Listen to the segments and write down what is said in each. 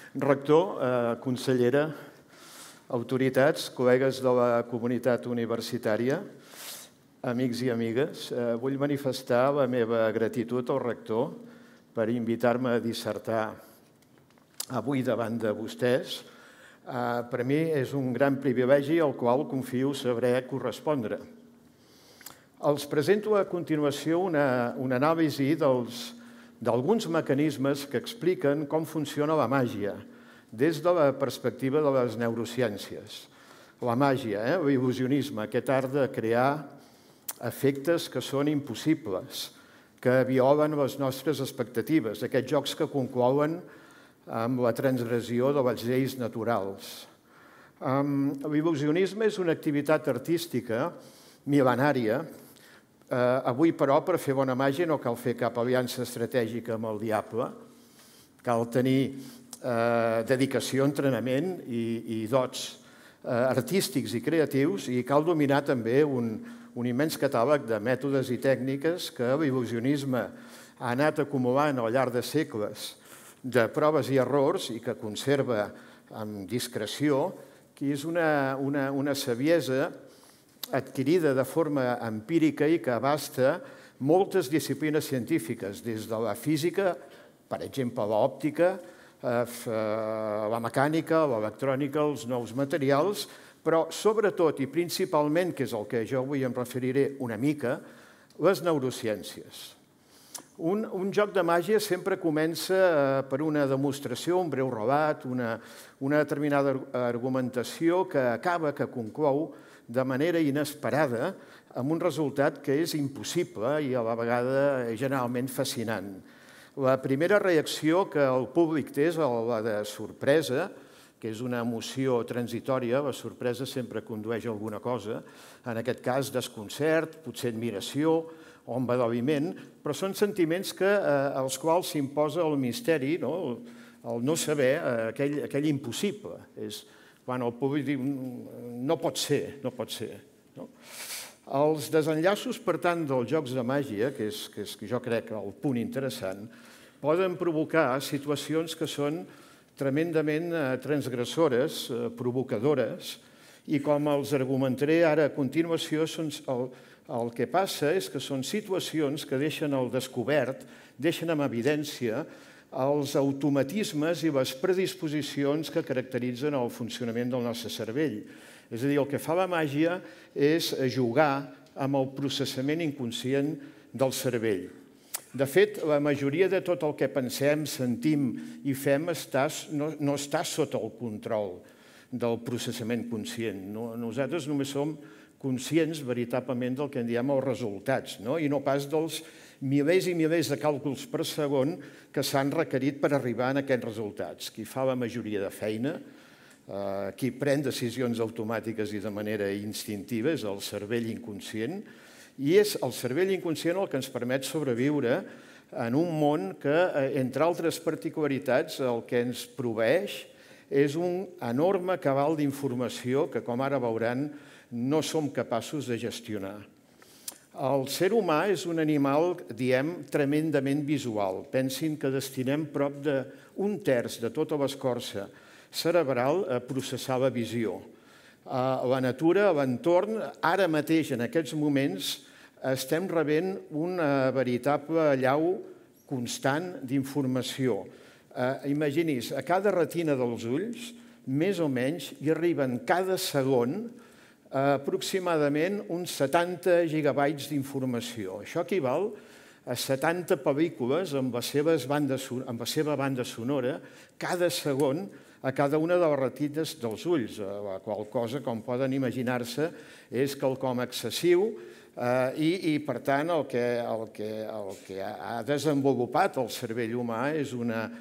Rector, consellera, autoritats, col·legues de la comunitat universitària, amics i amigues, vull manifestar la meva gratitud al rector per invitar-me a dissertar avui davant de vostès. Per mi és un gran privilegi al qual confio saber correspondre. Els presento a continuació una anàlisi d'alguns mecanismes que expliquen com funciona la màgia des de la perspectiva de les neurociències. La màgia, l'il·lusionisme, aquest art de crear efectes que són impossibles, que violen les nostres expectatives, aquests jocs que conclouen amb la transgressió de les lleis naturals. L'il·lusionisme és una activitat artística mil·lenària. Avui, però, per fer bona màgia no cal fer cap aliança estratègica amb el diable. Cal tenir dedicació, entrenament i dots artístics i creatius, i cal dominar també un immens catàleg de mètodes i tècniques que l'il·lusionisme ha anat acumulant al llarg de segles de proves i errors i que conserva amb discreció, que és una saviesa adquirida de forma empírica i que abasta moltes disciplines científiques, des de la física, per exemple, l'òptica, la mecànica, l'electrònica, els nous materials, però sobretot i principalment, que és el que jo avui em referiré una mica, les neurociències. Un joc de màgia sempre comença per una demostració, un breu relat, una determinada argumentació que acaba, que conclou de manera inesperada amb un resultat que és impossible i a la vegada generalment fascinant. La primera reacció que el públic té és la de sorpresa, que és una emoció transitòria. La sorpresa sempre condueix a alguna cosa, en aquest cas desconcert, potser admiració o embadaliment, però són sentiments als quals s'imposa el misteri, el no saber, aquell impossible. És quan el públic diu no pot ser, no pot ser. Els desenllaços, per tant, dels jocs de màgia, que és jo crec el punt interessant, poden provocar situacions que són tremendament transgressores, provocadores, i com els argumentaré ara a continuació, el que passa és que són situacions que deixen al descobert, deixen en evidència els automatismes i les predisposicions que caracteritzen el funcionament del nostre cervell. És a dir, el que fa la màgia és jugar amb el processament inconscient del cervell. De fet, la majoria de tot el que pensem, sentim i fem no està sota el control del processament conscient. Nosaltres només som conscients veritablement del que en diem els resultats, i no pas dels milers i milers de càlculs per segon que s'han requerit per arribar a aquests resultats. Qui fa la majoria de feina, qui pren decisions automàtiques i de manera instintiva, és el cervell inconscient, i és el cervell inconscient el que ens permet sobreviure en un món que, entre altres particularitats, el que ens proveeix és un enorme cabal d'informació que, com ara veuran, no som capaços de gestionar. El ser humà és un animal, diem, tremendament visual. Pensin que destinem prop d'un terç de tota l'escorça cerebral a processar la visió. La natura, l'entorn, ara mateix, en aquests moments, estem rebent una veritable allau constant d'informació. Imagini's, a cada retina dels ulls, més o menys, hi arriben cada segon aproximadament uns 70 gigabytes d'informació. Això equival a 70 pel·lícules amb la seva banda sonora cada segon a cada una de les retines dels ulls, la qual cosa, com poden imaginar-se, és quelcom excessiu i, per tant, el que ha desenvolupat el cervell humà és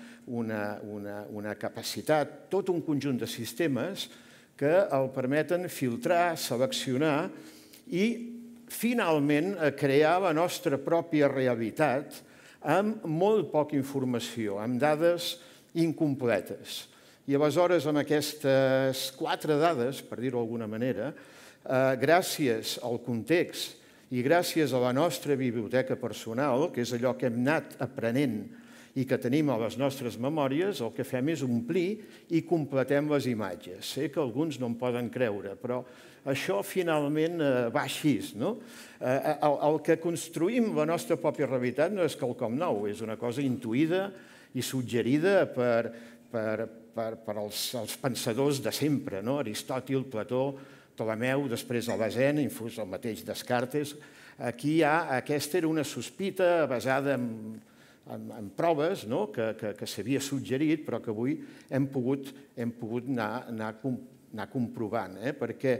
una capacitat, tot un conjunt de sistemes que el permeten filtrar, seleccionar i, finalment, crear la nostra pròpia realitat amb molt poca informació, amb dades incompletes. I aleshores, amb aquestes 4 dades, per dir-ho d'alguna manera, gràcies al context i gràcies a la nostra biblioteca personal, que és allò que hem anat aprenent i que tenim a les nostres memòries, el que fem és omplir i completem les imatges. Sé que alguns no em poden creure, però això finalment va així, no? El que construïm la nostra pròpia realitat no és quelcom nou, és una cosa intuïda i suggerida per als pensadors de sempre, no? Aristòtil, Plató, Ptolemeu, després Avicen, inclús el mateix Descartes. Aquí aquesta era una sospita basada en proves que s'havia suggerit, però que avui hem pogut anar comprovant, perquè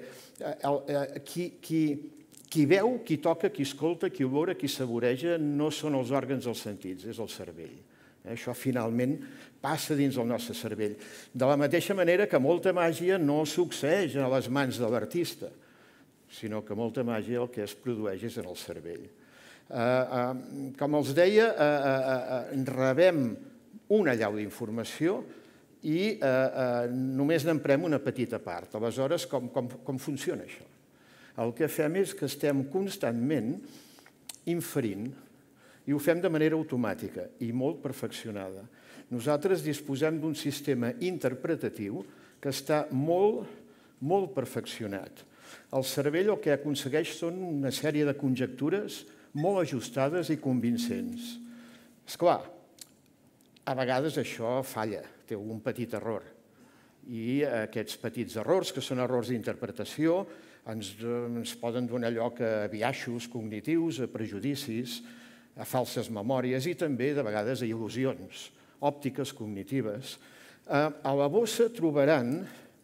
qui veu, qui toca, qui escolta, qui olora, qui saboreja, no són els òrgans dels sentits, és el cervell. Això finalment passa dins del nostre cervell. De la mateixa manera que molta màgia no succeeix a les mans de l'artista, sinó que molta màgia el que es produeix és en el cervell. Com els deia, rebem una allau d'informació i només n'emprem una petita part. Aleshores, com funciona això? El que fem és que estem constantment inferint i ho fem de manera automàtica i molt perfeccionada. Nosaltres disposem d'un sistema interpretatiu que està molt perfeccionat. El cervell el que aconsegueix són una sèrie de conjectures molt ajustades i convincents. Esclar, a vegades això falla, té algun petit error. I aquests petits errors, que són errors d'interpretació, ens poden donar lloc a biaixos cognitius, a prejudicis, a falses memòries i també, de vegades, a il·lusions òptiques cognitives. A la bossa trobaran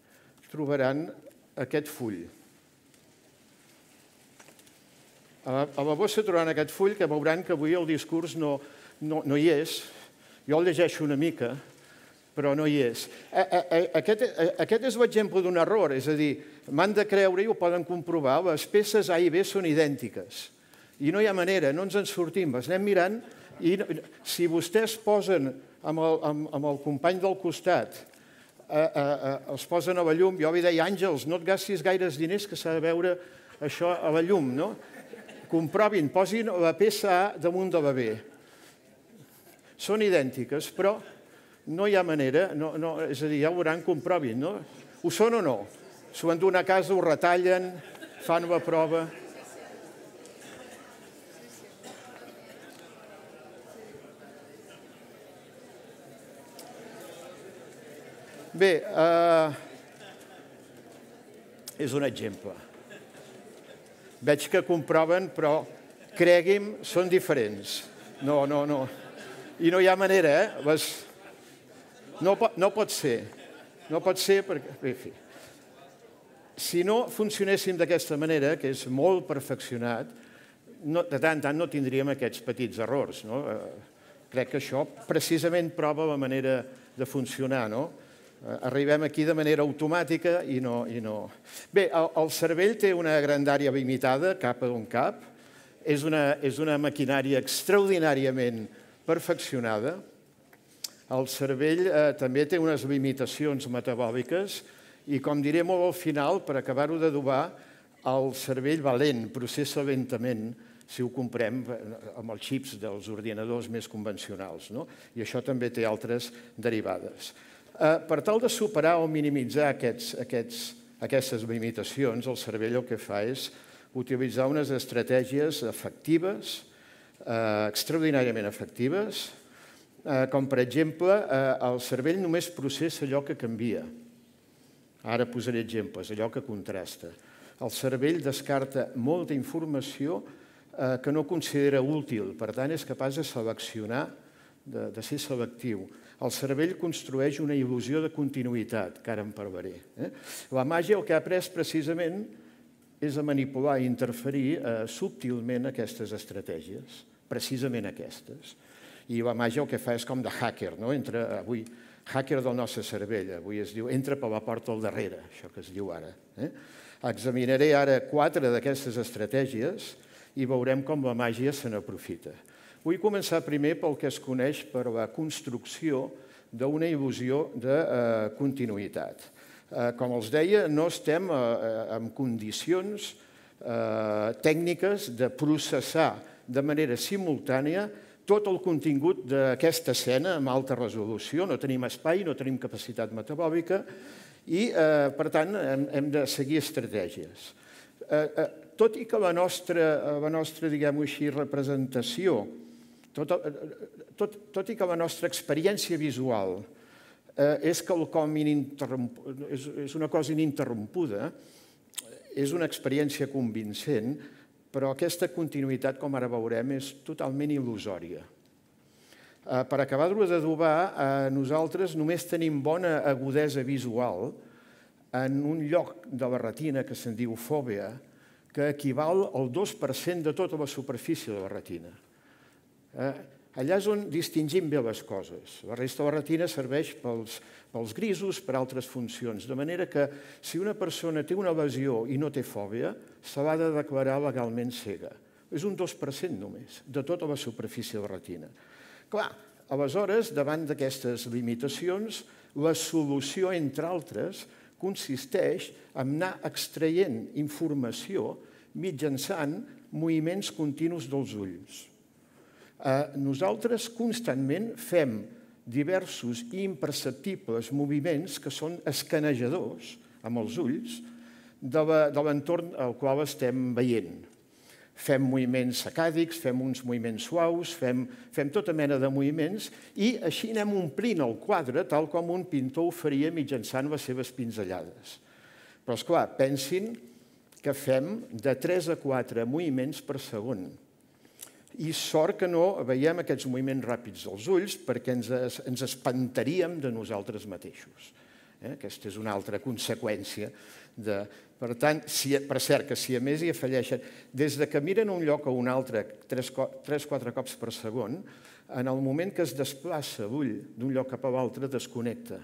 aquest full. A la bossa trobaran aquest full que veuran que avui el discurs no hi és. Jo el llegeixo una mica, però no hi és. Aquest és l'exemple d'un error, és a dir, m'han de creure i ho poden comprovar, les peces A i B són idèntiques. I no hi ha manera, no ens en sortim, les anem mirant i si vostès posen amb el company del costat, els posen a la llum, jo li deia, Àngels, no et gastis gaires diners que s'ha de veure això a la llum, no? Comprovin, posin la peça A damunt de la B. Són idèntiques, però no hi ha manera, és a dir, ja ho veuran, comprovin, no? Ho són o no? S'ho han d'una casa, ho retallen, fan la prova. Bé, és un exemple. Veig que comproven, però cregui'm, són diferents. No. I no hi ha manera, No pot ser. No pot ser perquè... En fi. Si no funcionéssim d'aquesta manera, que és molt perfeccionat, de tant en tant no tindríem aquests petits errors. Crec que això precisament prova la manera de funcionar, no? Arribem aquí de manera automàtica i no... Bé, el cervell té una grandària limitada, cap a un cap. És una maquinària extraordinàriament perfeccionada. El cervell també té unes limitacions metabòliques i, com diré molt al final, per acabar-ho d'adobar, el cervell va lent, processa lentament, si ho comprem amb els xips dels ordinadors més convencionals. I això també té altres derivades. Per tal de superar o minimitzar aquestes limitacions, el cervell el que fa és utilitzar unes estratègies efectives, extraordinàriament efectives, com per exemple, el cervell només processa allò que canvia. Ara posaré exemples, allò que contrasta. El cervell descarta molta informació que no considera útil, per tant és capaç de seleccionar, de ser selectiu. El cervell construeix una il·lusió de continuïtat, que ara en parlaré. La màgia el que ha après precisament és a manipular i interferir subtilment aquestes estratègies, precisament aquestes. I la màgia el que fa és com de hacker, avui, hacker del nostre cervell, avui es diu entra per la porta al darrere, això que es diu ara. Examinaré ara 4 d'aquestes estratègies i veurem com la màgia se n'aprofita. Vull començar primer pel que es coneix per la construcció d'una il·lusió de continuïtat. Com els deia, no estem en condicions tècniques de processar de manera simultània tot el contingut d'aquesta escena amb alta resolució. No tenim espai, no tenim capacitat metabòlica i, per tant, hem de seguir estratègies. Tot i que la nostra diguem-ho així, representació, tot i que la nostra experiència visual és una cosa ininterrompuda, és una experiència convincent, però aquesta continuïtat, com ara veurem, és totalment il·lusòria. Per acabar-ho d'adobar, nosaltres només tenim bona agudesa visual en un lloc de la retina que se'n diu fòvea, que equival al 2% de tota la superfície de la retina. Allà és on distingim bé les coses. La resta de la retina serveix pels grisos, per altres funcions. De manera que si una persona té una lesió i no té fòbia, se l'ha de declarar legalment cega. És un 2% només de tota la superfície de la retina. Clar, aleshores, davant d'aquestes limitacions, la solució, entre altres, consisteix en anar extraient informació mitjançant moviments continus dels ulls. Nosaltres constantment fem diversos i imperceptibles moviments que són escanejadors amb els ulls de l'entorn al qual estem veient. Fem moviments sacàdics, fem uns moviments suaus, fem tota mena de moviments i així anem omplint el quadre tal com un pintor ho faria mitjançant les seves pinzellades. Però, esclar, pensin que fem de 3 a 4 moviments per segon. I sort que no veiem aquests moviments ràpids dels ulls perquè ens espantaríem de nosaltres mateixos. Aquesta és una altra conseqüència. Per tant, per cert, que si a més hi afegeixen, des que miren un lloc a un altre 3-4 cops per segon, en el moment que es desplaça l'ull d'un lloc cap a l'altre, desconnecta.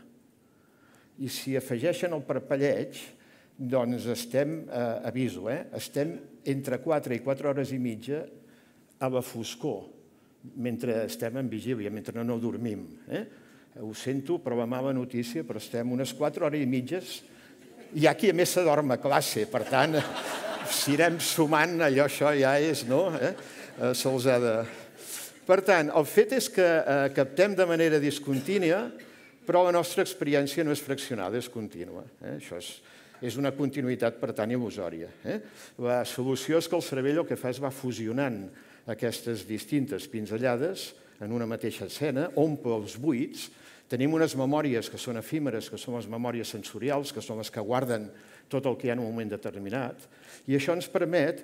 I si afegeixen el parpelleig, doncs estem, aviso, estem entre 4 i 4 hores i mitja a la foscor, mentre estem en vigília, mentre no dormim. Ho sento, però la mala notícia, però estem unes 4 hores i mitges. Hi ha qui a més s'adorm a classe, per tant, si anem sumant, allò això ja és, no? Se'ls ha de... Per tant, el fet és que captem de manera discontínua, però la nostra experiència no és fraccionada, és contínua. Això és una continuïtat, per tant, il·lusòria. La solució és que el cervell el que fa és va fusionant aquestes distintes pinzellades en una mateixa escena, omple els buits. Tenim unes memòries que són efímeres, que són les memòries sensorials, que són les que guarden tot el que hi ha en un moment determinat, i això ens permet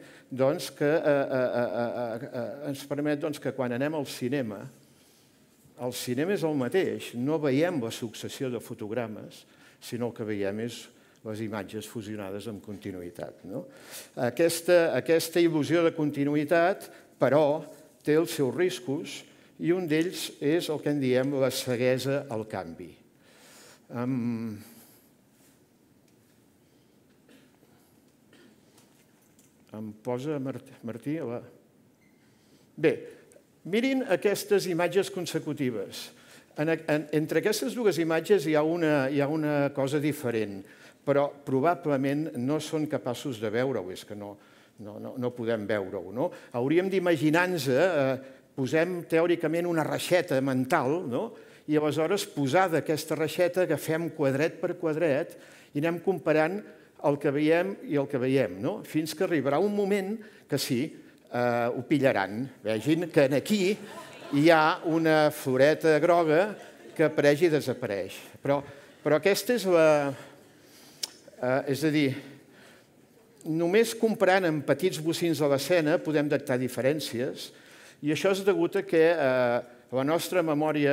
que quan anem al cinema, el cinema és el mateix, no veiem la successió de fotogrames, sinó el que veiem és les imatges fusionades amb continuïtat. Aquesta il·lusió de continuïtat, però, té els seus riscos i un d'ells és el que en diem la ceguesa al canvi. Em posa, Martí? Bé, mirin aquestes imatges consecutives. Entre aquestes dues imatges hi ha una cosa diferent, però probablement no són capaços de veure-ho, és que no podem veure-ho. Hauríem d'imaginar-nos, posem teòricament una reixeta mental, i aleshores posada aquesta reixeta agafem quadret per quadret i anem comparant el que veiem i el que veiem, fins que arribarà un moment que sí, ho pillaran. Vegin que aquí hi ha una floreta groga que apareix i desapareix. Però aquesta és la... És a dir, només comparant amb petits bocins de l'escena podem detectar diferències i això és degut a que la nostra memòria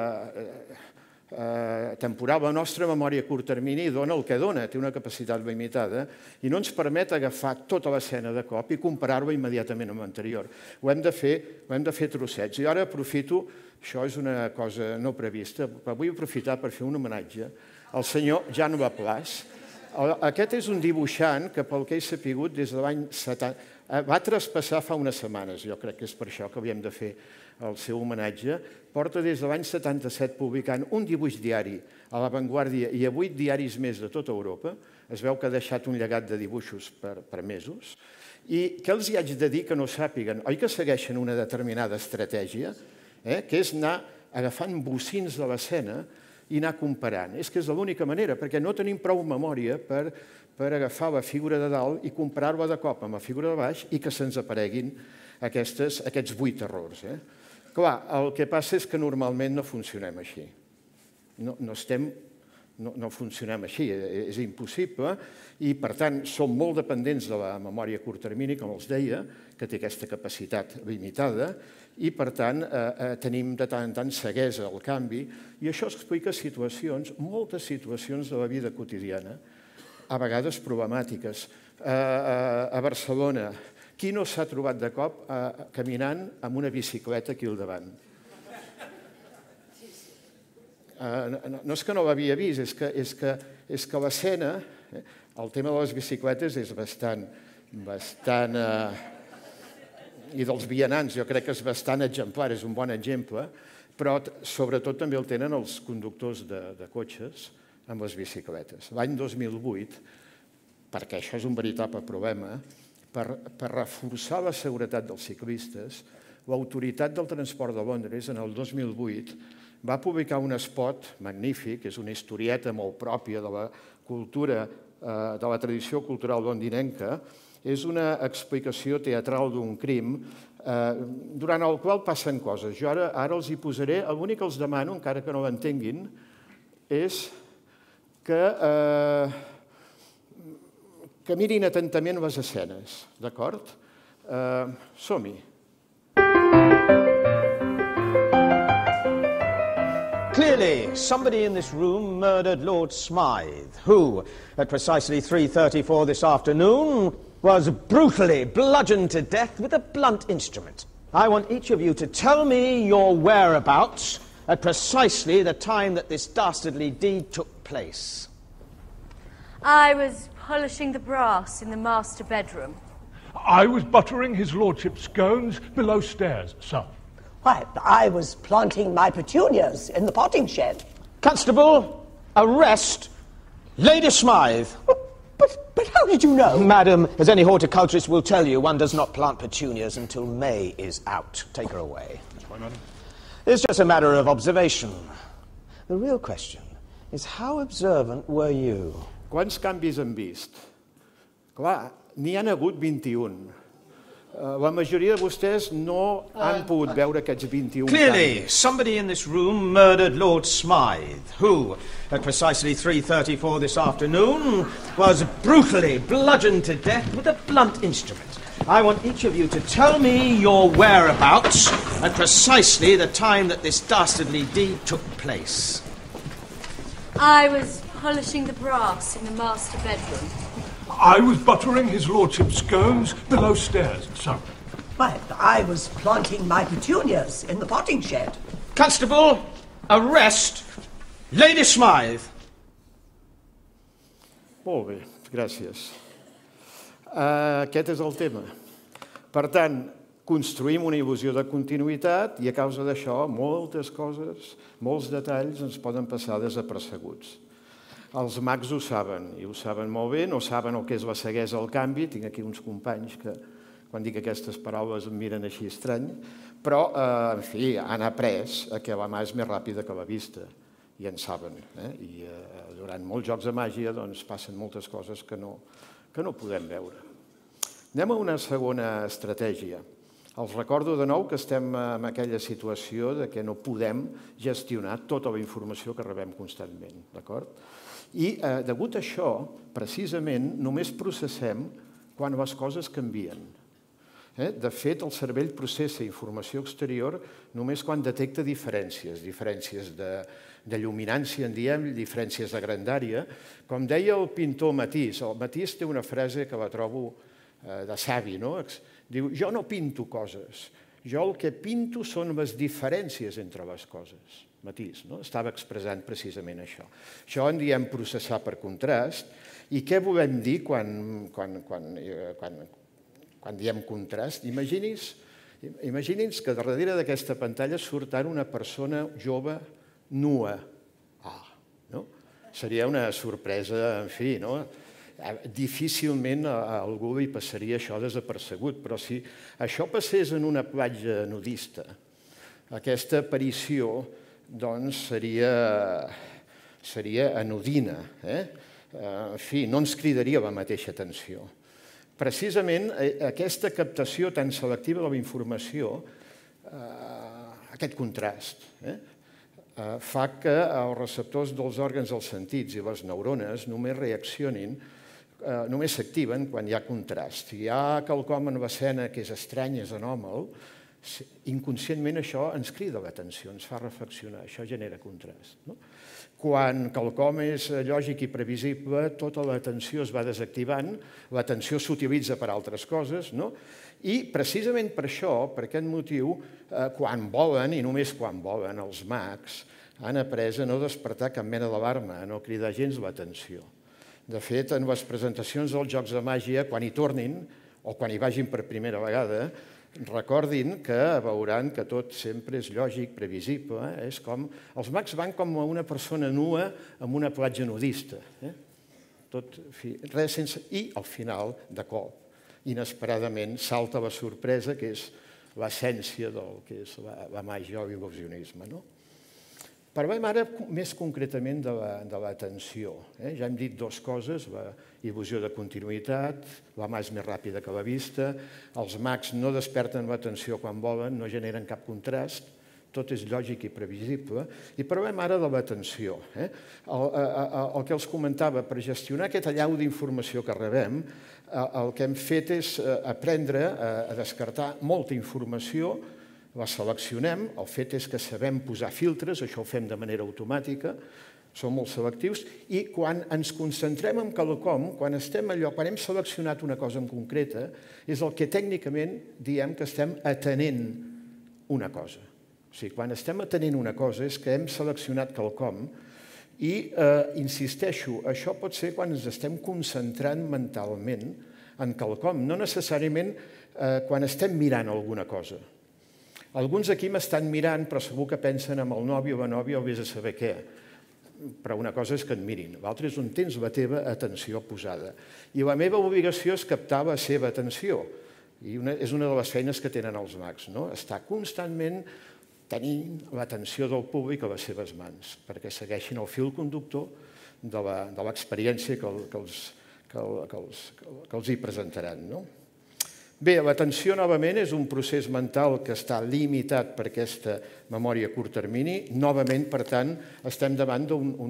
temporal, la nostra memòria a curt termini dona el que dona, té una capacitat limitada i no ens permet agafar tota l'escena de cop i comparar-la immediatament amb l'anterior. Ho hem de fer trossets. I ara aprofito, això és una cosa no prevista, però vull aprofitar per fer un homenatge al senyor Jan Laplace. Aquest és un dibuixant que, pel que he sapigut, des de l'any 70... Va traspassar fa unes setmanes, jo crec que és per això que havíem de fer el seu homenatge. Porta des de l'any 77 publicant un dibuix diari a La Vanguardia i a 8 diaris més de tota Europa. Es veu que ha deixat un llegat de dibuixos per mesos. I què els hi haig de dir que no sàpiguen? Oi que segueixen una determinada estratègia, que és anar agafant bocins de l'escena i anar comparant. És que és l'única manera, perquè no tenim prou memòria per agafar la figura de dalt i comparar-la de cop amb la figura de baix i que se'ns apareguin aquests 8 errors. Clar, el que passa és que normalment no funcionem així. No funcionem així, és impossible, i per tant som molt dependents de la memòria a curt termini, com els deia, que té aquesta capacitat limitada, i per tant tenim de tant en tant ceguesa al canvi, i això explica situacions, moltes situacions de la vida quotidiana, a vegades problemàtiques. A Barcelona, qui no s'ha trobat de cop caminant amb una bicicleta aquí al davant? No és que no l'havia vist, és que l'escena, el tema de les bicicletes és bastant, i dels vianants jo crec que és bastant exemplar, és un bon exemple, però sobretot també el tenen els conductors de cotxes amb les bicicletes. L'any 2008, perquè això és un veritable problema, per reforçar la seguretat dels ciclistes, l'Autoritat del Transport de Londres, en el 2008, va publicar un spot magnífic, és una historieta molt pròpia de la cultura, de la tradició cultural londinenca, és una explicació teatral d'un crim durant el qual passen coses. Jo ara els hi posaré, l'únic que els demano, encara que no l'entenguin, és que mirin atentament les escenes, d'acord? Som-hi. Clearly, somebody in this room murdered Lord Smythe, who, at precisely 3:34 this afternoon, was brutally bludgeoned to death with a blunt instrument. I want each of you to tell me your whereabouts at precisely the time that this dastardly deed took place. I was polishing the brass in the master bedroom. I was buttering his lordship's scones below stairs, sir. Why, I was planting my petunias in the potting shed. Constable, arrest Lady Smythe. But how did you know? Madam, as any horticulturist will tell you, one does not plant petunias until May is out. Take her away. That's right, madam. It's just a matter of observation. The real question is, how observant were you? Quants canvis hem vist? Clar, n'hi han hagut 21. La majoria de vostès no han pogut veure aquests 21 Clearly, canvis. somebody in this room murdered Lord Smythe, who, at precisely 3:34 this afternoon, was brutally bludgeoned to death with a blunt instrument. I want each of you to tell me your whereabouts at precisely the time that this dastardly deed took place. I was polishing the brass in the master bedroom. I was buttering his lordship's scones below stairs, sir. Why, I was planting my petunias in the potting shed. Constable, arrest Lady Smythe. Molt bé, gràcies. Aquest és el tema. Per tant, construïm una il·lusió de continuïtat i a causa d'això moltes coses, molts detalls ens poden passar desapercebuts. Els mags ho saben, i ho saben molt bé, no saben el que és la ceguesa al canvi. Tinc aquí uns companys que, quan dic aquestes paraules, em miren així estrany, però, en fi, han après que la mà és més ràpida que la vista, i en saben. I durant molts jocs de màgia passen moltes coses que no podem veure. Anem a una segona estratègia. Els recordo de nou que estem en aquella situació de que no podem gestionar tota la informació que rebem constantment, d'acord? I, degut a això, precisament, només processem quan les coses canvien. De fet, el cervell processa informació exterior només quan detecta diferències de lluminància, en diem, diferències de grandària. Com deia el pintor Matisse, el Matisse té una frase que la trobo de savi, no? Diu, jo no pinto coses, jo el que pinto són les diferències entre les coses. Matisse, no? Estava expressant precisament això. Això en diem processar per contrast. I què volem dir quan quan diem contrast, imagini's que darrere d'aquesta pantalla surt ara una persona jove nua. No? Seria una sorpresa, en fi, no? Difícilment a algú li passaria això desapercebut, però si això passés en una platja nudista, aquesta aparició doncs, seria anodina. En fi, no ens cridaria la mateixa atenció. Precisament aquesta captació tan selectiva de la informació, aquest contrast, fa que els receptors dels òrgans dels sentits i les neurones només reaccionin, només s'activen quan hi ha contrast. Si hi ha quelcom en l'escena que és estrany, és anòmal, inconscientment això ens crida l'atenció, ens fa reflexionar, això genera contrast. Quan quelcom és lògic i previsible, tota l'atenció es va desactivant, l'atenció s'utilitza per altres coses, i precisament per això, per aquest motiu, quan volen, i només quan volen, els mags han après a no despertar cap mena d'alarma, a no cridar gens l'atenció. De fet, en les presentacions dels Jocs de Màgia, quan hi tornin, o quan hi vagin per primera vegada, recordin que veuran que tot sempre és lògic, previsible. És com... Els mags van com a una persona nua en una platja nudista. Res sense... I al final, de cop, inesperadament, salta la sorpresa, que és l'essència del que és la màgia o l'il·lusionisme. Parlem ara més concretament de l'atenció. Ja hem dit dues coses, la il·lusió de continuïtat, la mà és més ràpida que la vista, els mags no desperten l'atenció quan volen, no generen cap contrast, tot és lògic i previsible. I parlem ara de l'atenció. El que els comentava, per gestionar aquest allau d'informació que rebem, el que hem fet és aprendre a descartar molta informació, la seleccionem, el fet és que sabem posar filtres, això ho fem de manera automàtica, som molt selectius, i quan ens concentrem en quelcom, quan hem seleccionat una cosa en concreta, és el que tècnicament diem que estem atenent una cosa. O sigui, quan estem atenent una cosa és que hem seleccionat quelcom i, insisteixo, això pot ser quan ens estem concentrant mentalment en quelcom, no necessàriament quan estem mirant alguna cosa. Alguns aquí m'estan mirant, però segur que pensen en el nòvio o la nòvia o vés a saber què. Però una cosa és que et mirin, l'altra és on tens la teva atenció posada. I la meva obligació és captar la seva atenció. I és una de les feines que tenen els mags, estar constantment tenint l'atenció del públic a les seves mans, perquè segueixin el fil conductor de l'experiència que els hi presentaran. Bé, l'atenció, novament, és un procés mental que està limitat per aquesta memòria a curt termini. Novament, per tant, estem davant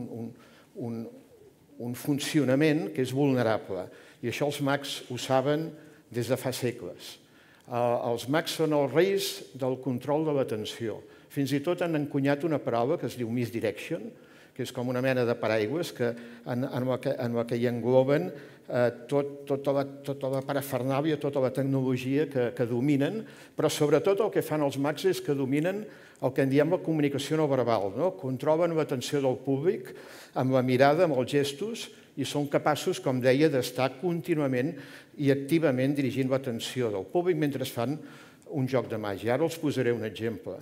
d'un funcionament que és vulnerable. I això els mags ho saben des de fa segles. Els mags són els reis del control de l'atenció. Fins i tot han encunyat una paraula que es diu misdirection, que és com una mena de paraigües en la que hi engloben tota la parafernàlia, tota la tecnologia que dominen, però sobretot el que fan els mags és que dominen el que en diem la comunicació no verbal. Controlen l'atenció del públic amb la mirada, amb els gestos, i són capaços, com deia, d'estar contínuament i activament dirigint l'atenció del públic mentre fan un joc de màgia. Ara els posaré un exemple.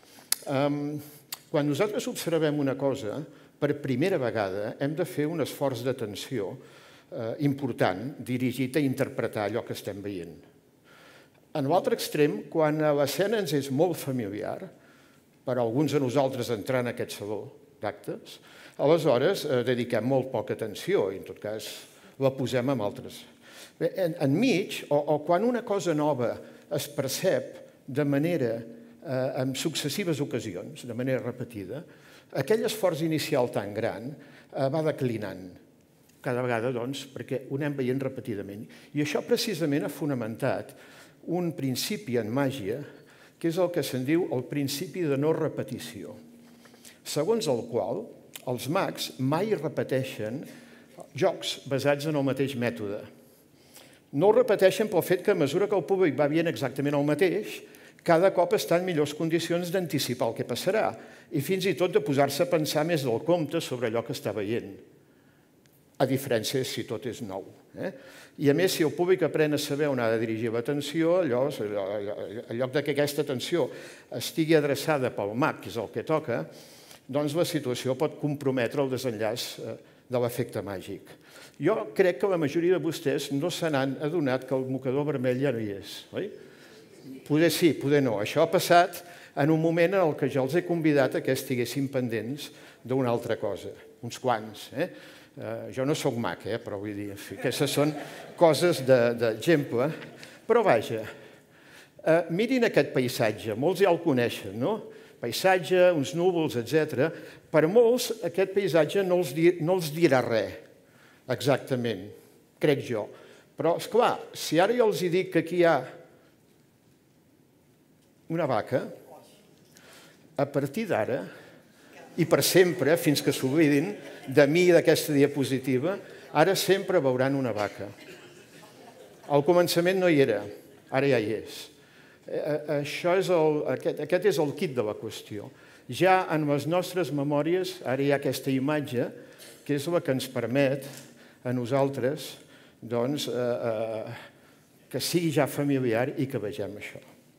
Quan nosaltres observem una cosa, per primera vegada hem de fer un esforç d'atenció important, dirigit a interpretar allò que estem veient. En l'altre extrem, quan l'escena ens és molt familiar, per a alguns de nosaltres entrar en aquest saló d'actes, aleshores dediquem molt poca atenció i, en tot cas, la posem en altres. Enmig, o quan una cosa nova es percep de manera, en successives ocasions, de manera repetida, aquell esforç inicial tan gran va declinant cada vegada, doncs, perquè ho anem veient repetidament. I això precisament ha fonamentat un principi en màgia, que és el que se'n diu el principi de no repetició, segons el qual els mags mai repeteixen jocs basats en el mateix mètode. No ho repeteixen pel fet que a mesura que el públic va veient exactament el mateix, cada cop està en millors condicions d'anticipar el que passarà i fins i tot de posar-se a pensar més del compte sobre allò que està veient. a diferència de si tot és nou. I a més, si el públic aprèn a saber on ha de dirigir l'atenció, llavors, en lloc que aquesta atenció estigui adreçada pel mag, que és el que toca, doncs la situació pot comprometre el desenllaç de l'efecte màgic. Jo crec que la majoria de vostès no se n'han adonat que el mocador vermell ja no hi és, oi? Poder sí, poder no. Això ha passat en un moment en què jo els he convidat a que estiguessin pendents d'una altra cosa, uns quants. Jo no sóc mag, però vull dir, aquestes són coses d'exemple. Però vaja, mirin aquest paisatge, molts ja el coneixen, no? Paisatge, uns núvols, etc. Per molts aquest paisatge no els dirà res, exactament, crec jo. Però, esclar, si ara jo els dic que aquí hi ha una vaca, a partir d'ara, i per sempre, fins que s'oblidin de mi i d'aquesta diapositiva, ara sempre veuran una vaca. Al començament no hi era, ara ja hi és. Aquest és el quid de la qüestió. Ja en les nostres memòries, ara hi ha aquesta imatge, que és la que ens permet a nosaltres que sigui ja familiar i que vegem això.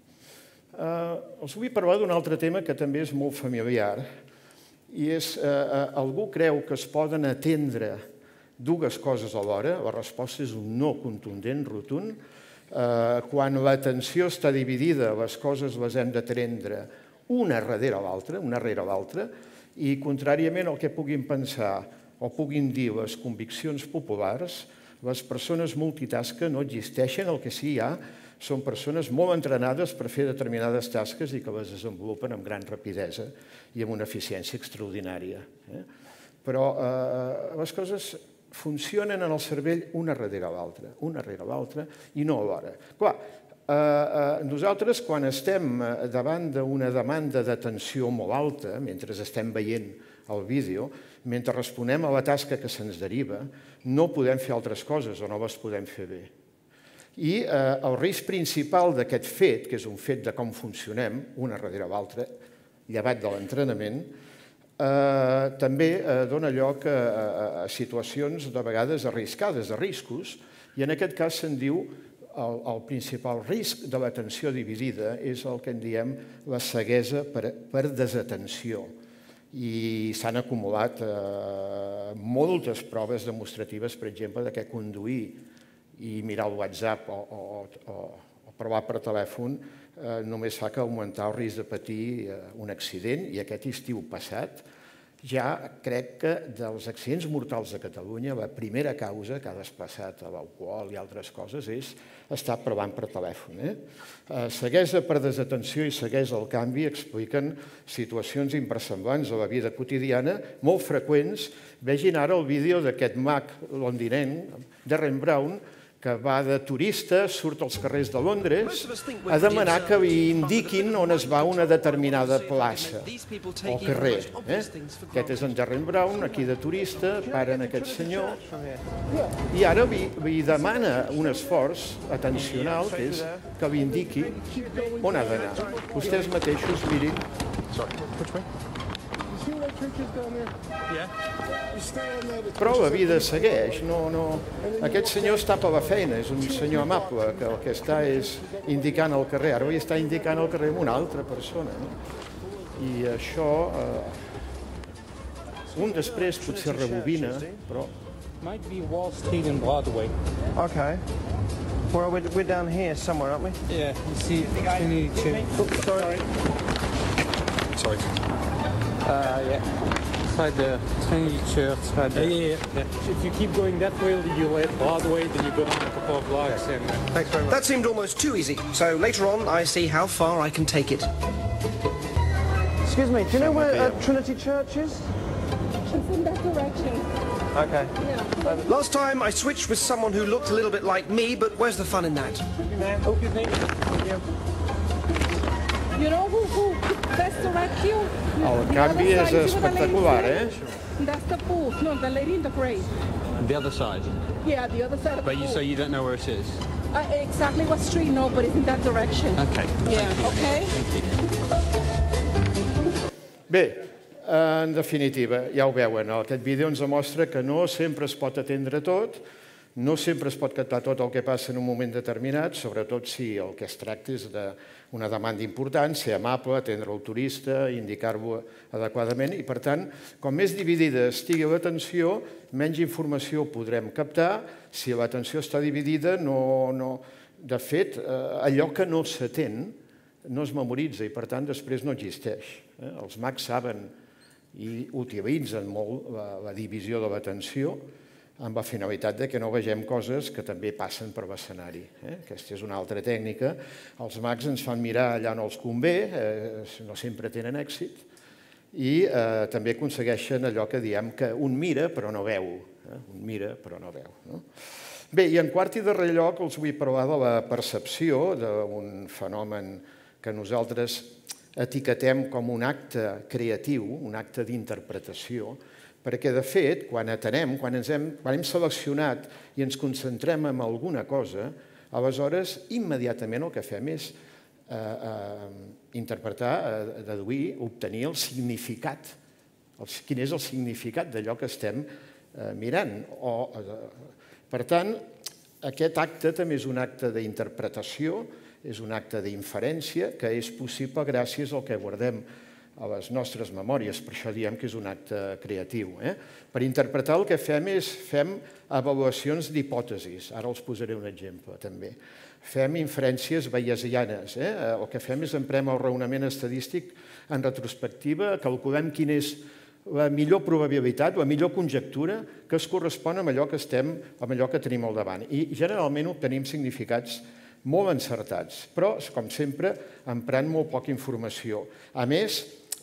Els vull parlar d'un altre tema que també és molt familiar, i és, algú creu que es poden atendre dues coses alhora? La resposta és un no contundent, rotund. Quan l'atenció està dividida, les coses les hem d'atendre una darrere l'altra, i contràriament al que puguin pensar o puguin dir les conviccions populars, les persones multitasca no existeixen, el que sí hi ha són persones molt entrenades per fer determinades tasques i que les desenvolupen amb gran rapidesa i amb una eficiència extraordinària. Però les coses funcionen en el cervell una darrere l'altra i no alhora. Clar, nosaltres quan estem davant d'una demanda d'atenció molt alta, mentre estem veient el vídeo, mentre responem a la tasca que se'ns deriva, no podem fer altres coses o no les podem fer bé. I el risc principal d'aquest fet, que és un fet de com funcionem, una darrere l'altra, llevat de l'entrenament, també dona lloc a situacions de vegades arriscades, a riscos, i en aquest cas se'n diu el principal risc de l'atenció dividida és el que en diem la ceguesa per desatenció. I s'han acumulat moltes proves demostratives, per exemple, que conduir i mirar el WhatsApp o parlar per telèfon només fa que augmentar el risc de patir un accident. I aquest estiu passat ja crec que dels accidents mortals a Catalunya la primera causa que ha desplaçat a l'alcohol i altres coses és estar parlant per telèfon. Ceguesa per desatenció i ceguesa al canvi expliquen situacions inversemblants a la vida quotidiana, molt freqüents. Vegin ara el vídeo d'aquest mag londinenc, Darren Brown, que va de turista, surt als carrers de Londres a demanar que li indiquin on es va una determinada plaça o carrer. Aquest és en Darren Brown, aquí de turista, paren aquest senyor, i ara li demana un esforç atencional, que és que li indiqui on ha d'anar. Vostès mateixos mirin. Però la vida segueix. Aquest senyor està per la feina, és un senyor amable, que el que està és indicant el carrer. Ara li està indicant el carrer amb una altra persona. I això, un després potser rebobina, però... Might be Wall Street and Broadway. Okay. Well, we're down here somewhere, aren't we? Yeah, you see, Oops, sorry. Sorry. Yeah. Inside the Trinity Church. Yeah. If you keep going that way, you'll hit Broadway, then you go down a couple of blocks. Okay. Thanks very much. That seemed almost too easy. So later on, I see how far I can take it. Excuse me, do you know where Trinity Church is? It's in that direction. Okay. Yeah. Last time I switched with someone who looked a little bit like me, but where's the fun in that? You know who best direct you? El canvi és espectacular, That's the pool. No, the lady in the parade. The other side? Yeah, the other side of the pool. But so you don't know where it is? Exactly what street, no, but it's in that direction. Okay. Yeah, okay? Bé, En definitiva, ja ho veuen, aquest vídeo ens demostra que no sempre es pot atendre tot, no sempre es pot captar tot el que passa en un moment determinat, sobretot si el que es tracta és d'una demanda important, ser amable, atendre el turista, indicar-ho adequadament, i per tant, com més dividida estigui l'atenció, menys informació podrem captar. Si l'atenció està dividida, de fet, allò que no s'atén no es memoritza i per tant després no existeix. Els mags saben i utilitzen molt la divisió de l'atenció amb la finalitat que no vegem coses que també passen per l'escenari. Aquesta és una altra tècnica. Els mags ens fan mirar allà on els convé, no sempre tenen èxit, i també aconsegueixen allò que diem que un mira però no veu. Un mira però no veu. Bé, i en quart i darrer lloc els vull parlar de la percepció d'un fenomen que nosaltres etiquetem com un acte creatiu, un acte d'interpretació, perquè, de fet, quan atenem, quan hem seleccionat i ens concentrem en alguna cosa, aleshores, immediatament el que fem és interpretar, deduir, obtenir el significat. Quin és el significat d'allò que estem mirant. Per tant, aquest acte també és un acte d'interpretació, és un acte d'inferència que és possible gràcies al que guardem a les nostres memòries. Per això diem que és un acte creatiu. Per interpretar el que fem és avaluacions d'hipòtesis. Ara els posaré un exemple, també. Fem inferències bayesianes. El que fem és emprem el raonament estadístic en retrospectiva, calculem quina és la millor probabilitat, la millor conjectura que es correspon amb allò que tenim al davant. I generalment obtenim significats molt encertats, però, com sempre, emprant molt poca informació. A més,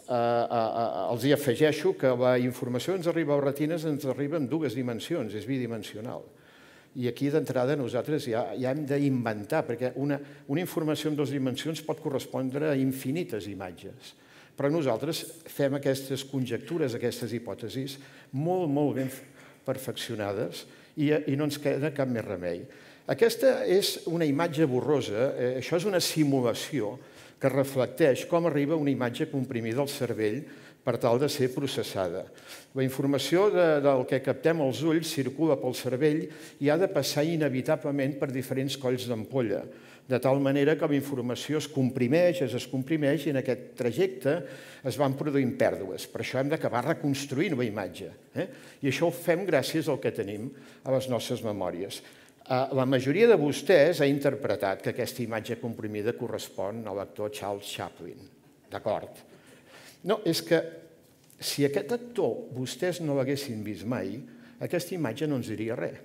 els hi afegeixo que la informació que ens arriba a les retines ens arriba en dues dimensions, és bidimensional. I aquí, d'entrada, nosaltres ja hem d'inventar, perquè una informació en dues dimensions pot correspondre a infinites imatges. Però nosaltres fem aquestes conjectures, aquestes hipòtesis, molt, molt ben perfeccionades i no ens queda cap més remei. Aquesta és una imatge borrosa, això és una simulació que reflecteix com arriba una imatge comprimida al cervell per tal de ser processada. La informació del que captem als ulls circula pel cervell i ha de passar inevitablement per diferents colls d'ampolla, de tal manera que la informació es comprimeix i en aquest trajecte es van produint pèrdues. Per això hem d'acabar reconstruint la imatge. I això ho fem gràcies al que tenim a les nostres memòries. La majoria de vostès ha interpretat que aquesta imatge comprimida correspon a l'actor Charles Chaplin. D'acord? No, és que si aquest actor vostès no l'haguessin vist mai, aquesta imatge no ens diria res.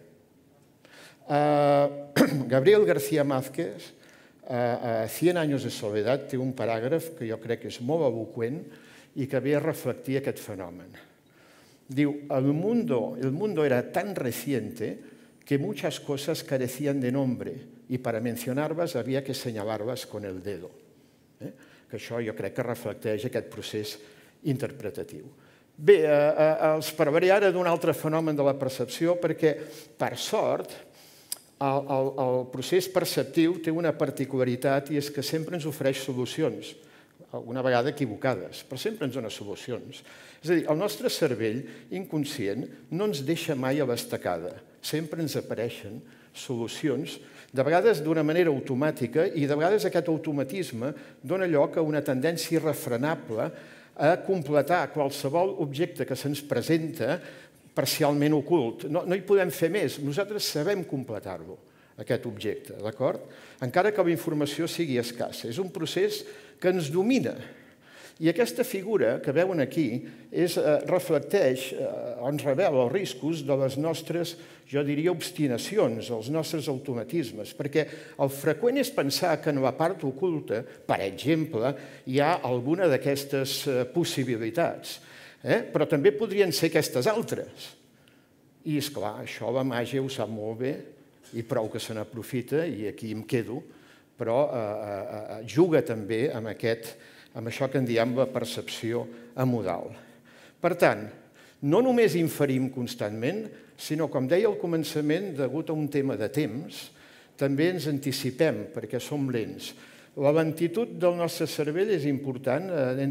Gabriel García Márquez, a 100 años de soledad, té un paràgraf que jo crec que és molt eloqüent i que ve a reflectir aquest fenomen. Diu, el mundo era tan reciente que muchas cosas carecían de nombre y para mencionarlas había que señalarlas con el dedo. Que això jo crec que reflecteix aquest procés interpretatiu. Bé, els parlaré ara d'un altre fenomen de la percepció perquè, per sort, el procés perceptiu té una particularitat i és que sempre ens ofereix solucions, alguna vegada equivocades, però sempre ens dona solucions. És a dir, el nostre cervell inconscient no ens deixa mai a l'estacada. Sempre ens apareixen solucions, de vegades d'una manera automàtica, i de vegades aquest automatisme dona lloc a una tendència irrefrenable a completar qualsevol objecte que se'ns presenta parcialment ocult. No hi podem fer més, nosaltres sabem completar-lo, aquest objecte, d'acord? Encara que la informació sigui escassa. És un procés que ens domina. I aquesta figura que veuen aquí reflecteix o ens revela els riscos de les nostres, jo diria, obstinacions, els nostres automatismes, perquè el freqüent és pensar que en la part oculta, per exemple, hi ha alguna d'aquestes possibilitats, però també podrien ser aquestes altres. I, esclar, això la màgia ho sap molt bé i prou que se n'aprofita, i aquí em quedo, però juga també amb això que en diem la percepció amodal. Per tant, no només inferim constantment, sinó, com deia al començament, degut a un tema de temps, també ens anticipem perquè som lents. La lentitud del nostre cervell és important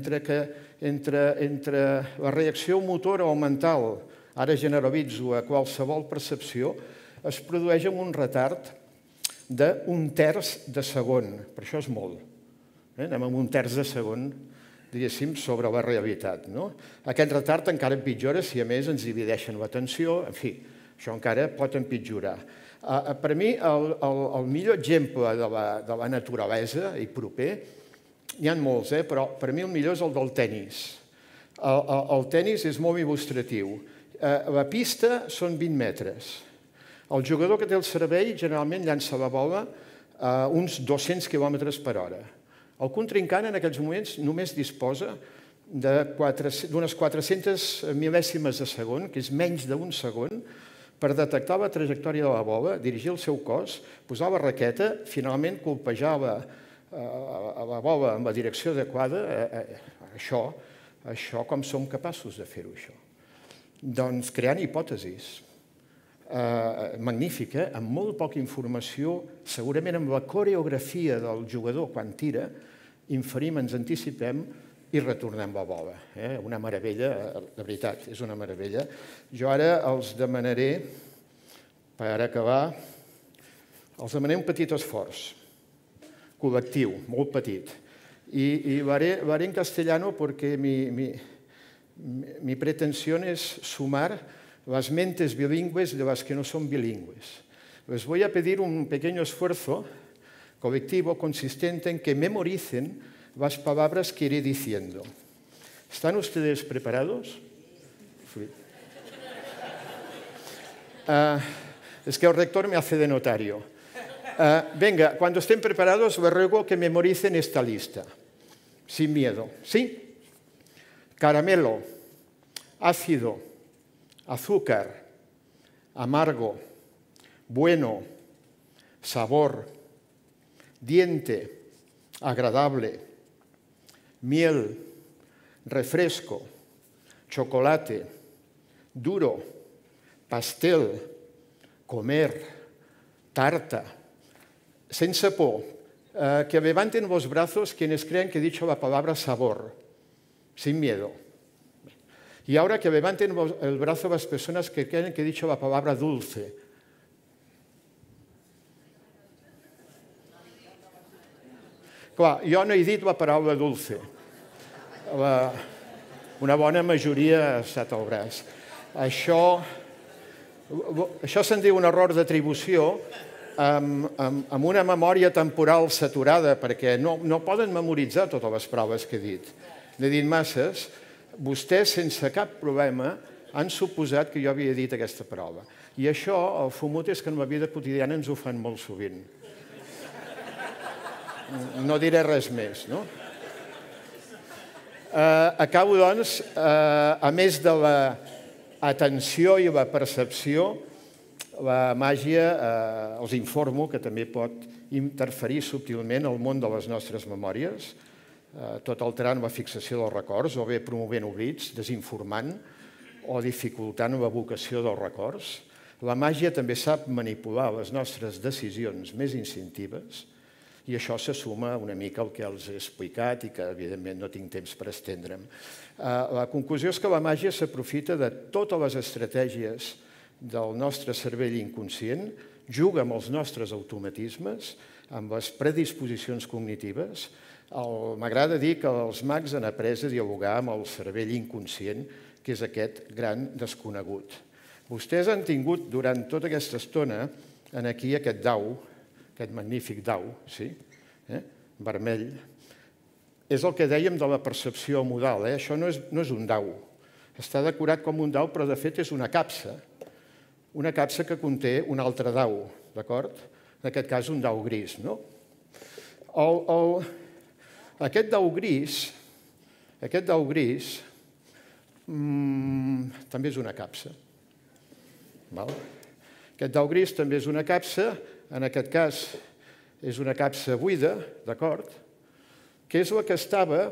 entre la reacció motora o mental, ara generalitzo a qualsevol percepció, es produeix amb un retard d'un terç de segon. Per això és molt. Anem amb un terç de segon, diguéssim, sobre la realitat. Aquest retard encara empitjora si a més ens divideixen l'atenció. En fi, això encara pot empitjorar. Per mi, el millor exemple de la naturalesa i proper, n'hi ha molts, però per mi el millor és el del tennis. El tennis és molt il·lustratiu. La pista són 20 metres. El jugador que té el servei generalment llança la bola a uns 200 km per hora. El contrincant en aquells moments només disposa d'unes 400 mil·lèsimes de segon, que és menys d'un segon, per detectar la trajectòria de la bola, dirigir el seu cos, posar la raqueta, finalment colpejar la bola en la direcció adequada. Això com som capaços de fer-ho, això? Doncs creant hipòtesis. Magnífic, amb molt poca informació, segurament amb la coreografia del jugador quan tira, inferim, ens anticipem i retornem la bola. Una meravella, de veritat, és una meravella. Jo ara els demanaré, per acabar, els demanaré un petit esforç, col·lectiu, molt petit. Y lo haré en castellano porque mi pretensión es sumar las mentes bilingües de las que no son bilingües. Les voy a pedir un pequeño esfuerzo colectivo consistente en que memoricen las palabras que iré diciendo. ¿Están ustedes preparados? Es que el rector me hace de notario. Venga, cuando estén preparados, les ruego que memoricen esta lista, sin miedo. ¿Sí? Caramelo, ácido, azúcar, amargo, bueno, sabor, diente, agradable, miel, refresco, chocolate, duro, pastel, comer, tarta. Sense por, que levanten los brazos quienes crean que he dicho la palabra sabor, sin miedo. Y ahora que levanten el brazo las personas que creen que he dicho la palabra dulce. Clar, jo no he dit la paraula dulce. Una bona majoria ha estat al braç. Això se'n diu un error d'atribució amb una memòria temporal saturada, perquè no poden memoritzar totes les proves que he dit. N'he dit masses. Vostès, sense cap problema, han suposat que jo havia dit aquesta prova. I això, el fumut, és que en la vida quotidiana ens ho fan molt sovint. No diré res més, no? Acabo, doncs, a més de l'atenció i la percepció, la màgia, els informo que també pot interferir subtilment al món de les nostres memòries, tot alterant la fixació dels records, o bé promovent oblits, desinformant o dificultant l'evocació dels records. La màgia també sap manipular les nostres decisions més instintives, i això se suma una mica al que els he explicat i que, evidentment, no tinc temps per estendre'm. La conclusió és que la màgia s'aprofita de totes les estratègies del nostre cervell inconscient, juga amb els nostres automatismes, amb les predisposicions cognitives. M'agrada dir que els mags han après a dialogar amb el cervell inconscient, que és aquest gran desconegut. Vostès han tingut durant tota aquesta estona aquí aquest dau, aquest magnífic dau, sí, vermell. És el que dèiem de la percepció modal. Això no és un dau. Està decorat com un dau, però de fet és una capsa que conté un altre dau, d'acord? En aquest cas, un dau gris, no? Aquest dau gris també és una capsa. Aquest dau gris també és una capsa, en aquest cas és una capsa buida, d'acord? Que és la que estava...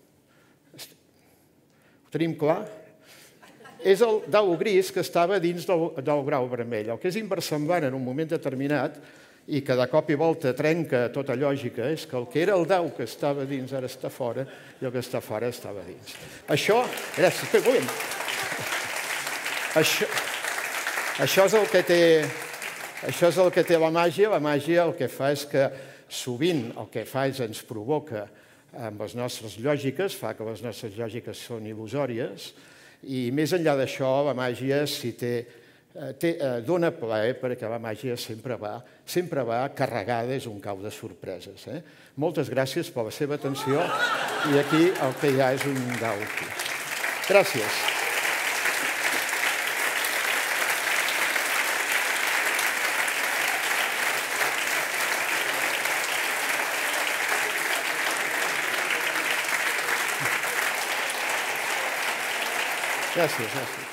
Ho tenim clar? És el dau gris que estava dins del grau vermell. El que és inversemblant en un moment determinat i que de cop i volta trenca tota lògica, és que el que era el dau que estava dins ara està fora i el que està fora estava dins. Això, gràcies, això és el que té la màgia. La màgia el que fa és que sovint el que fa és ens provoca amb les nostres lògiques, fa que les nostres lògiques són il·lusòries, i més enllà d'això, la màgia dona plaer perquè la màgia sempre va carregada, és un cau de sorpreses. Moltes gràcies per la seva atenció i aquí el que hi ha és un dau. Gràcies. Gràcies.